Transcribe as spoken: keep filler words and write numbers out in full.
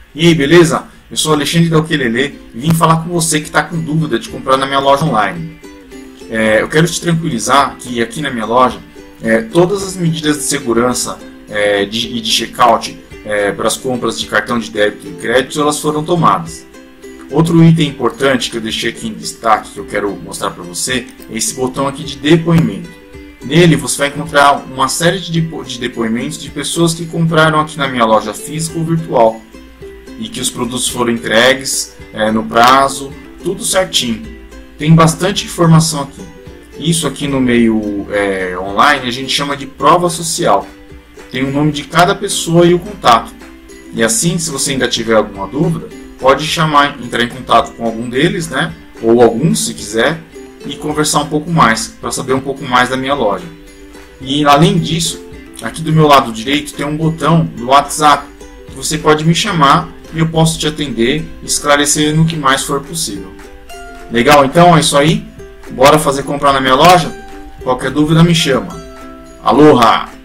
E aí, beleza? Eu sou Alexandre da Ukelele e vim falar com você que está com dúvida de comprar na minha loja online. É, eu quero te tranquilizar que aqui na minha loja, é, todas as medidas de segurança é, de, e de checkout é, para as compras de cartão de débito e crédito, elas foram tomadas. Outro item importante que eu deixei aqui em destaque, que eu quero mostrar para você, é esse botão aqui de depoimento. Nele você vai encontrar uma série de depoimentos de pessoas que compraram aqui na minha loja física ou virtual e que os produtos foram entregues é, no prazo, tudo certinho. Tem bastante informação aqui. Isso aqui no meio é, online a gente chama de prova social. Tem o nome de cada pessoa e o contato. E assim, se você ainda tiver alguma dúvida, pode chamar, entrar em contato com algum deles, né? Ou alguns, se quiser, e conversar um pouco mais, para saber um pouco mais da minha loja. E além disso, aqui do meu lado direito tem um botão do WhatsApp, que você pode me chamar e eu posso te atender e esclarecer no que mais for possível. Legal? Então é isso aí? Bora fazer comprar na minha loja? Qualquer dúvida me chama. Aloha!